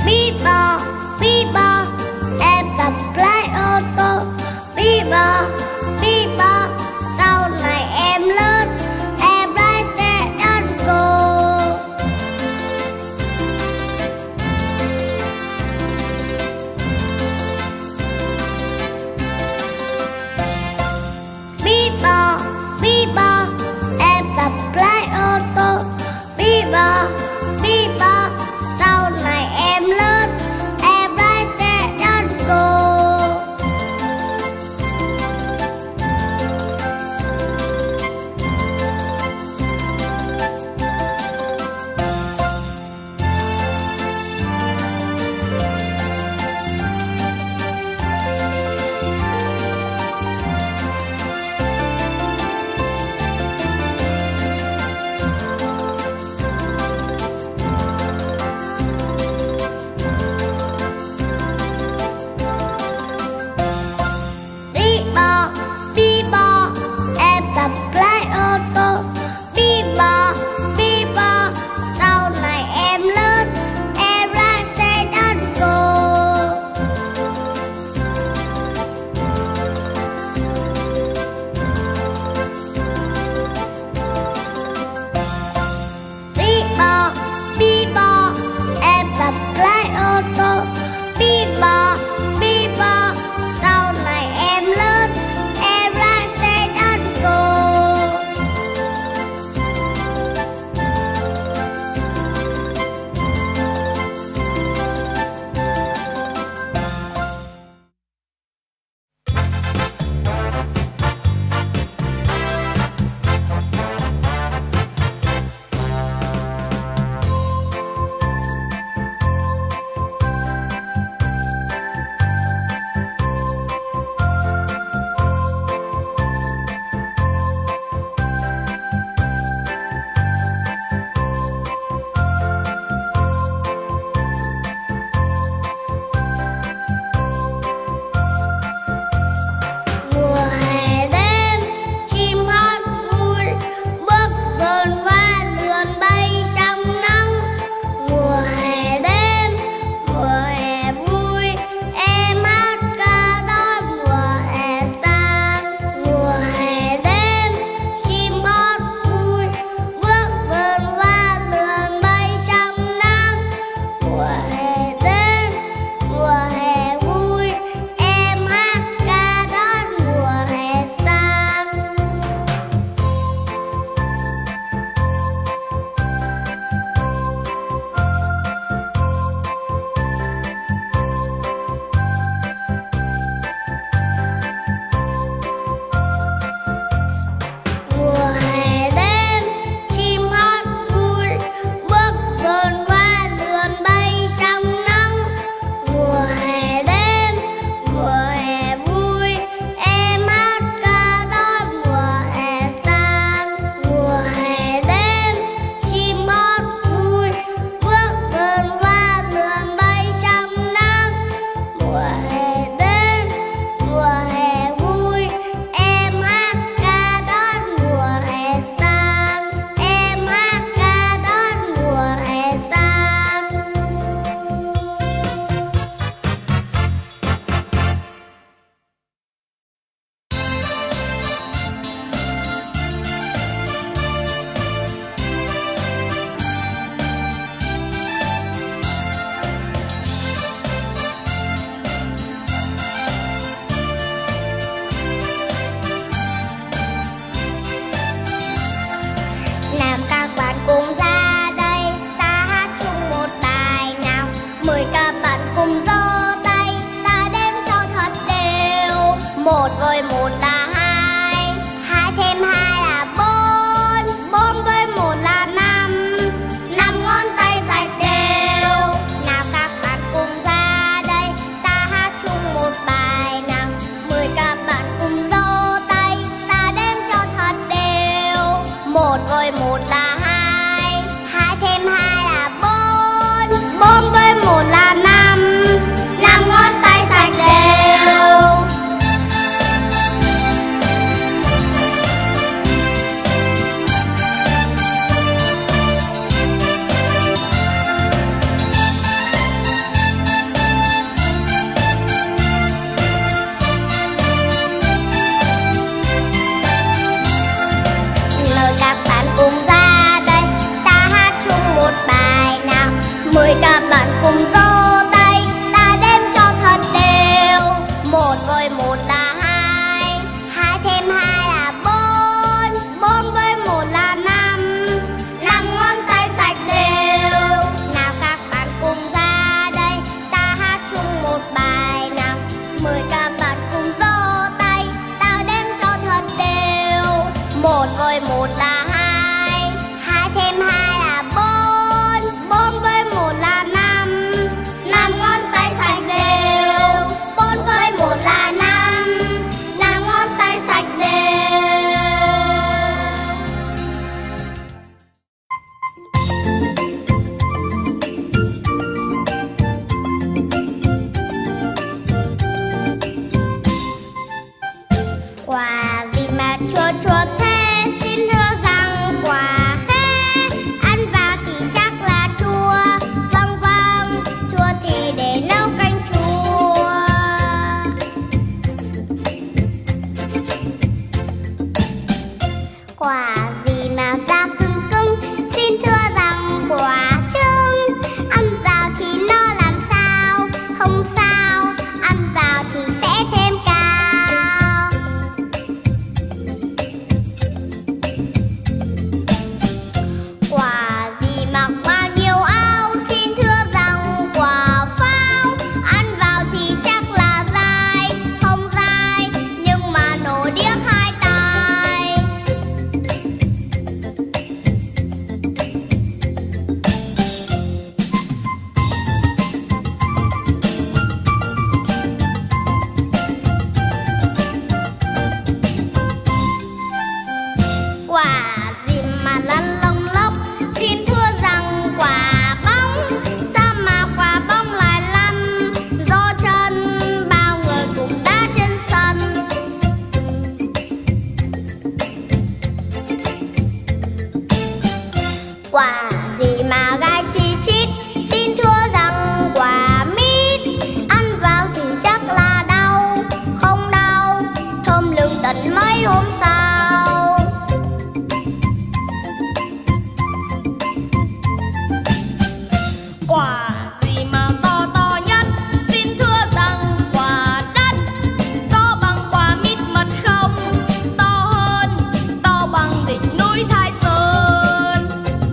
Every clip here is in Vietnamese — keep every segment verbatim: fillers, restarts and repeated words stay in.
Bí bò, bí bò, em tập lái ô tô. Bí bò, bí bò, sau này em lớn, em lái xe đón cô. Bí bò, bí bò, em tập lái ô tô. Bí bò, bí bò, sau này em lớn, em lái xe đón cô. Mời các bạn cùng giơ tay, ta đếm cho thật đều. Một với một là hai, hai thêm hai là bốn, bốn với một là năm, năm ngón tay sạch đều. Nào các bạn cùng ra đây, ta hát chung một bài nào. Mời các bạn cùng giơ tay, ta đếm cho thật đều. Một với một là hai, hai thêm hai là bốn, bốn với một là năm, năm ngón tay sạch đều. Bốn với một là năm, năm ngón tay sạch đều. Quả gì mà chua chua thế, xin thưa rằng quả khế. Ăn vào thì chắc là chua, vâng vâng, chua thì để nấu canh chua. Quả gì mà da cứng cứng, xin thưa rằng quả trứng. Ăn vào thì nó làm sao, không sao, ăn vào thì sẽ thêm cao. Quả gì mặc bao nhiêu áo, xin thưa rằng quả pháo. Ăn vào thì chắc là dai, không dai, nhưng mà nổ điếc hai tai. Quả gì mà lăn lông lốc, xin thưa rằng quả bóng. Sao mà quả bóng lại lăn, do chân, bao người cũng đá trên sân. Quả gì mà gai chi chít, xin thưa rằng quả mít. Ăn vào thì chắc là đau, không đau, thơm lừng tận mấy hôm sau. Quả gì mà to to nhất, xin thưa rằng quả đất. To bằng quả mít mật không, to hơn, to bằng đỉnh núi Thái Sơn.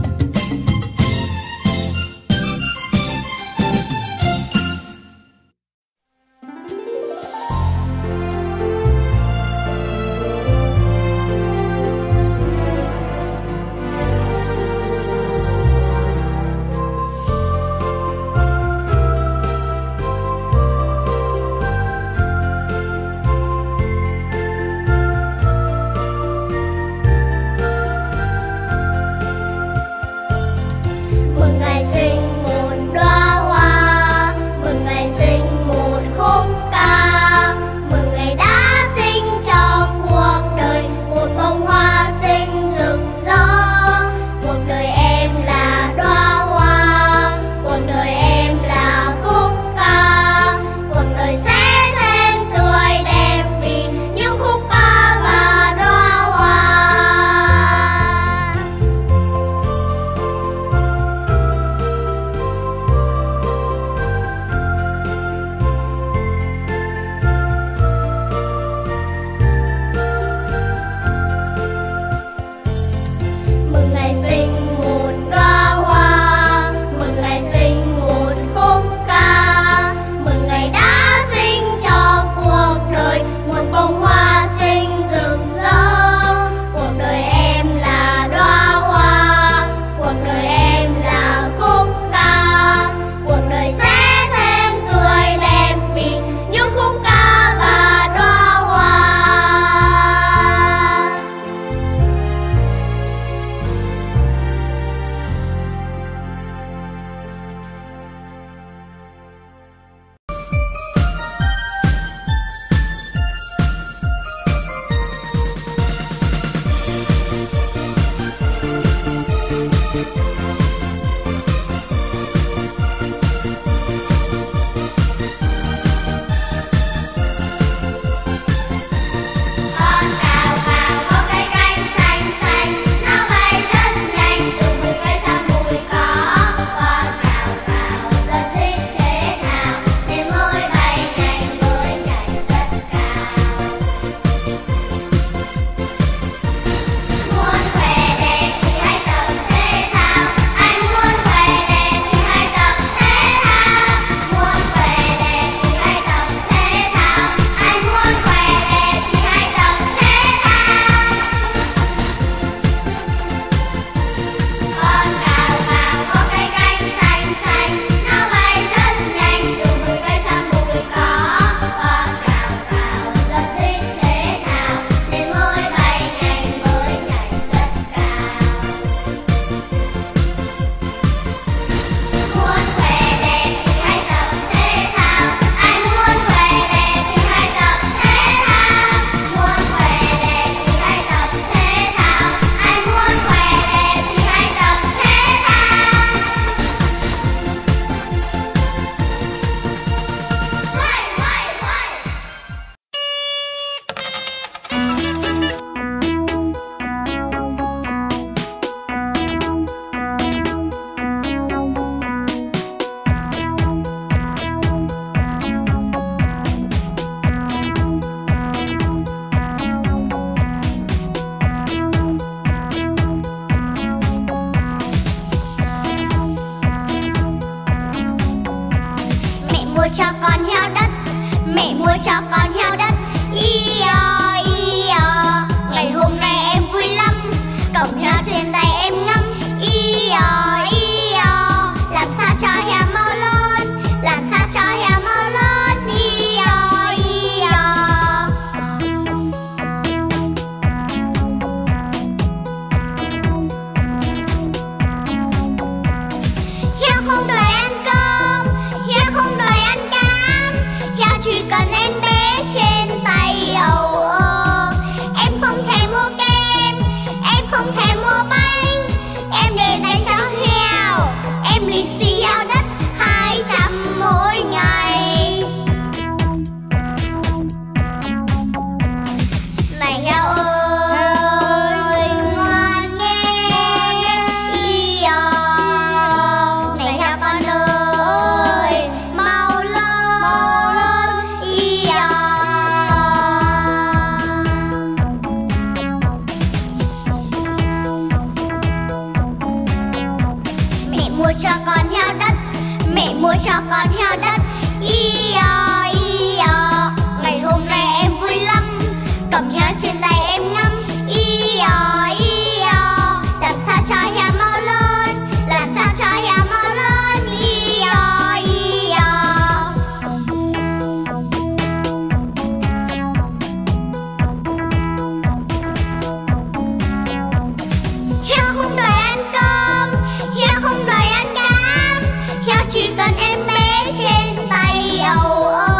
Mừng ngày sinh một đóa hoa, mừng ngày sinh một khúc ca, mừng ngày đã sinh cho cuộc đời một bông hoa xinh rực rỡ. Cuộc đời em là đóa hoa, cuộc đời em là khúc ca, cuộc đời sẽ thêm tươi đẹp vì những khúc ca và đóa hoa. Mừng ngày sinh một đóa hoa, mừng ngày sinh một khúc ca, mừng ngày đã sinh cho cuộc đời một bông hoa xinh rực rỡ. Cuộc đời em là đóa hoa, cuộc đời em là khúc ca, cuộc đời sẽ thêm tươi đẹp vì những khúc ca và đóa hoa. Con cho con heo đất. Ý-o, ý-o, ngày hôm nay em vui lắm, cổng heo trên tay em ngắm. Ý-o, ý-o, làm sao cho heo mau lớn, làm sao cho heo mau lớn. Ý-o, ý-o. Heo không đòi ăn cơm, heo không đòi ăn cám, heo chỉ cần em bé trên tay. Ầu ơ, em không thể mua kem, em không thể mua bánh, em để dành cho heo, em lì xì heo đất hai trăm mỗi ngày. Này heo ơi, ngoan nghe. Ý-o, này heo con ơi, mau lớn. Ý-o. Mẹ mua cho con heo đất, mẹ mua cho con heo đất. Ý-o, ý-o, ngày hôm nay em vui lắm, cầm heo trên tay em ngắm. Ý-o, ý-o, làm sao cho heo mau lớn, làm sao cho heo mau lớn. Ý-o, ý-o. Heo không đòi ăn cơm, heo không đòi ăn cám, heo chỉ cần em bé trên tay. Ầu ơ,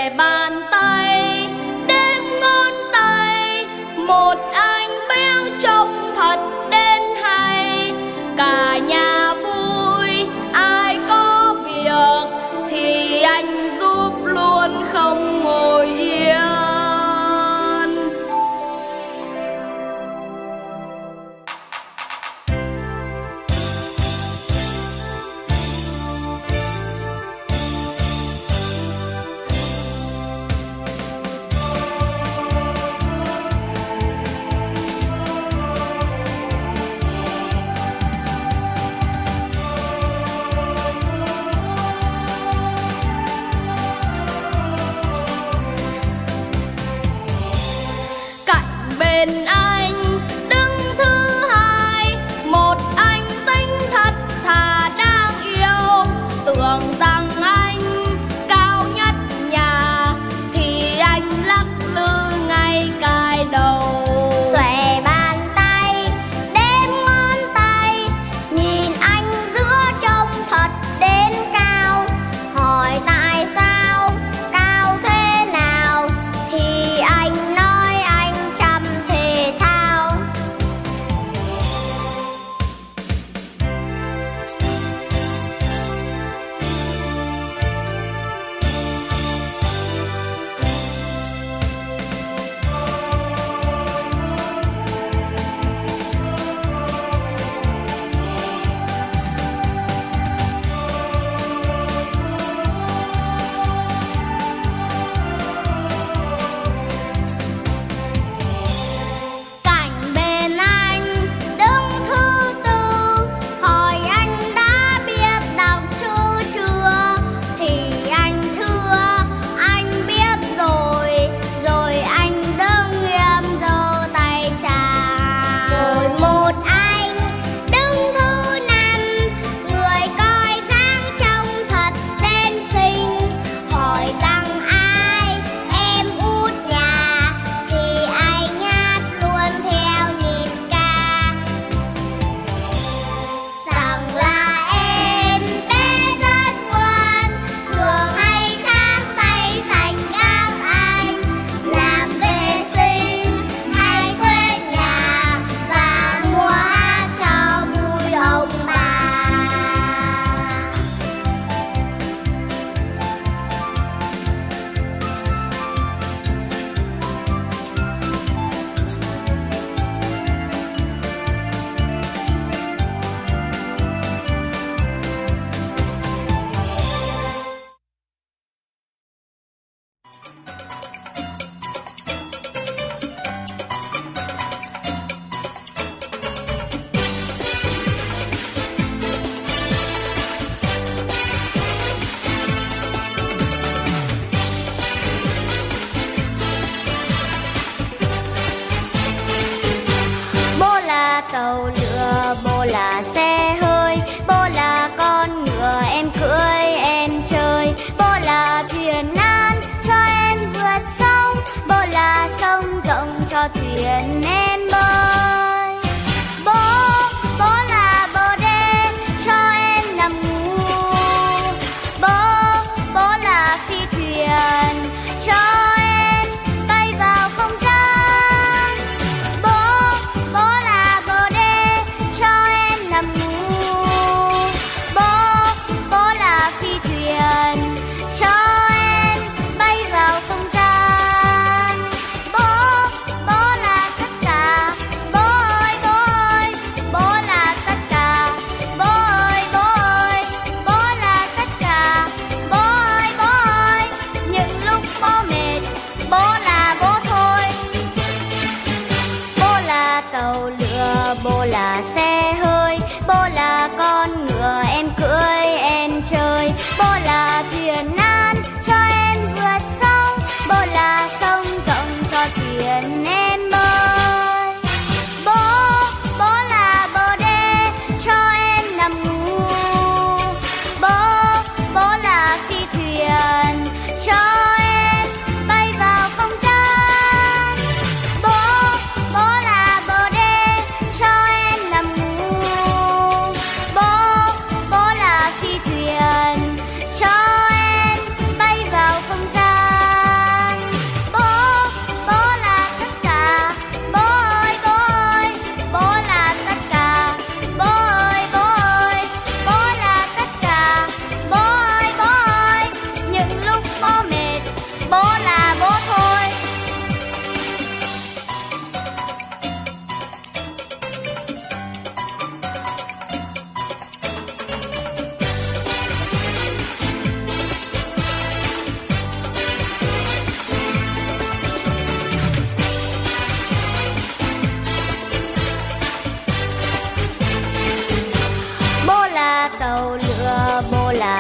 xòe bàn tay đếm ngón tay, một anh béo trông thật đến hay. Cả nhà vui ai có việc thì anh giúp luôn không ngồi yên.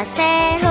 xe